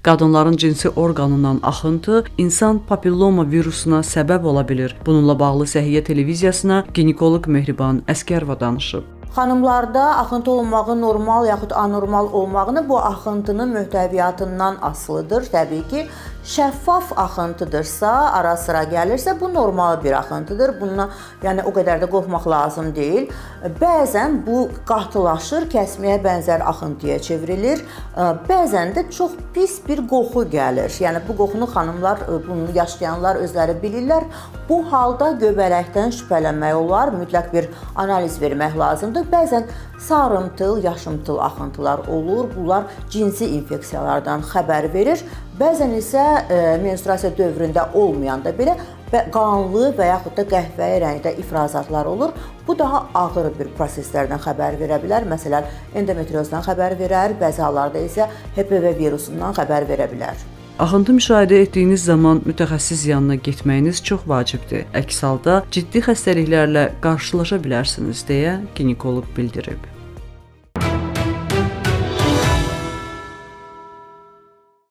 Qadınların cinsi orqanından axıntı insan papilloma virusuna səbəb ola bilir. Bununla bağlı Səhiyyə televiziyasına ginekoloq Mehriban Əskərova danışıb. Xanımlarda axıntı olmağı normal yaxud anormal olmağını bu axıntının möhtəviyyatından asılıdır. Təbii ki, şəffaf axıntıdırsa, ara sıra gəlirsə bu normal bir axıntıdır. Bundan yəni o qədər də qorxmaq lazım deyil. Bəzən bu qatılaşır, kəsməyə bənzər axıntıya çevrilir. Bəzən də çox pis bir qoxu gəlir. Yəni bu qoxunu xanımlar, bunu yaşayanlar özləri bilirlər. Bu halda göbələkdən şübhələnmək olar, mütləq bir analiz vermək lazımdır. Bəzən sarımtıl, yaşımtıl axıntılar olur. Bunlar cinsi infeksiyalardan xəbər verir. Bəzən isə menstruasiya dövründə olmayanda belə qanlı və yaxud da qəhvəyi rəngdə ifrazatlar olur. Bu daha ağır bir proseslərdən xəbər verə bilər. Məsələn, endometriozdan xəbər verər, bəzi hallarda isə HPV virusundan xəbər verə bilər. Axıntı müşahidə etdiyiniz zaman mütəxəssis yanına getməyiniz çox vacibdir. Əks halda ciddi xəstəliklərlə qarşılaşa bilərsiniz deyə ginekoloq bildirib.